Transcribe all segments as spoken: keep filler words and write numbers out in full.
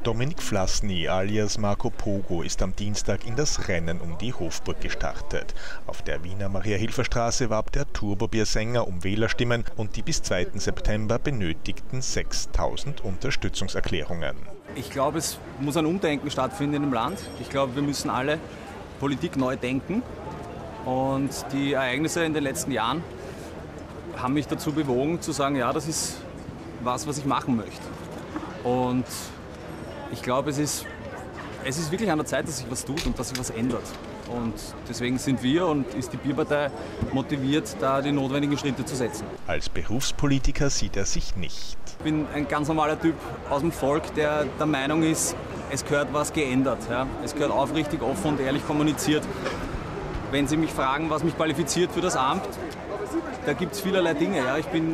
Dominik Vlasny alias Marco Pogo ist am Dienstag in das Rennen um die Hofburg gestartet. Auf der Wiener Maria-Hilfer-Straße warb der Turbo-Bier-Sänger um Wählerstimmen und die bis zweiten September benötigten sechstausend Unterstützungserklärungen. Ich glaube, es muss ein Umdenken stattfinden im Land. Ich glaube, wir müssen alle Politik neu denken. Und die Ereignisse in den letzten Jahren haben mich dazu bewogen, zu sagen, ja, das ist was, was ich machen möchte. Und ich glaube, es ist, es ist wirklich an der Zeit, dass sich was tut und dass sich was ändert. Und deswegen sind wir und ist die Bierpartei motiviert, da die notwendigen Schritte zu setzen. Als Berufspolitiker sieht er sich nicht. Ich bin ein ganz normaler Typ aus dem Volk, der der Meinung ist, es gehört was geändert. Ja? Es gehört aufrichtig, offen und ehrlich kommuniziert. Wenn Sie mich fragen, was mich qualifiziert für das Amt, da gibt es vielerlei Dinge. Ja? Ich bin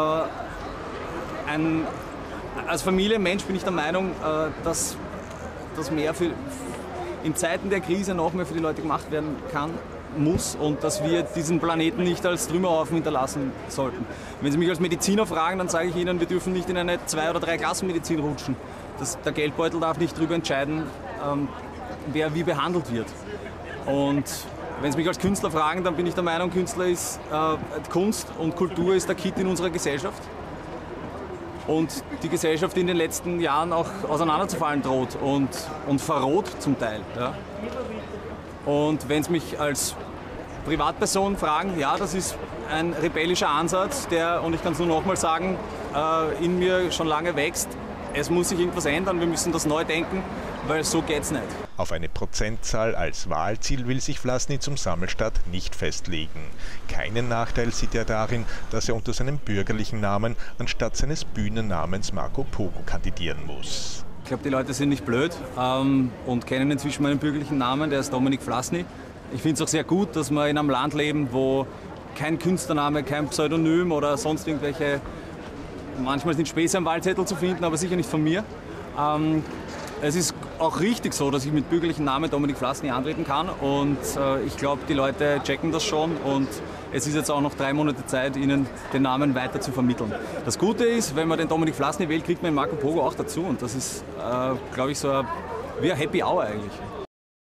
äh, ein... Als Familienmensch bin ich der Meinung, dass, dass mehr für, in Zeiten der Krise noch mehr für die Leute gemacht werden kann, muss und dass wir diesen Planeten nicht als Trümmerhaufen hinterlassen sollten. Wenn Sie mich als Mediziner fragen, dann sage ich Ihnen, wir dürfen nicht in eine Zwei- oder Drei-Klassen-Medizin rutschen. Das, der Geldbeutel darf nicht darüber entscheiden, ähm, wer wie behandelt wird. Und wenn Sie mich als Künstler fragen, dann bin ich der Meinung, Künstler ist äh, Kunst und Kultur ist der Kitt in unserer Gesellschaft. Und die Gesellschaft in den letzten Jahren auch auseinanderzufallen droht und, und verroht zum Teil. Ja. Und wenn Sie mich als Privatperson fragen, ja, das ist ein rebellischer Ansatz, der, und ich kann es nur nochmal sagen, äh, in mir schon lange wächst. Es muss sich irgendwas ändern, wir müssen das neu denken, weil so geht's nicht. Auf eine Prozentzahl als Wahlziel will sich Vlasny zum Sammelstart nicht festlegen. Keinen Nachteil sieht er darin, dass er unter seinem bürgerlichen Namen anstatt seines Bühnennamens Marco Pogo kandidieren muss. Ich glaube, die Leute sind nicht blöd ähm, und kennen inzwischen meinen bürgerlichen Namen, der ist Dominik Vlasny. Ich finde es auch sehr gut, dass wir in einem Land leben, wo kein Künstlername, kein Pseudonym oder sonst irgendwelche, manchmal sind Späße am Wahlzettel zu finden, aber sicher nicht von mir. Ähm, Es ist auch richtig so, dass ich mit bürgerlichen Namen Dominik Vlasny antreten kann und äh, ich glaube, die Leute checken das schon und es ist jetzt auch noch drei Monate Zeit, ihnen den Namen weiter zu vermitteln. Das Gute ist, wenn man den Dominik Vlasny wählt, kriegt man den Marco Pogo auch dazu und das ist, äh, glaube ich, so ein, wie ein Happy Hour eigentlich.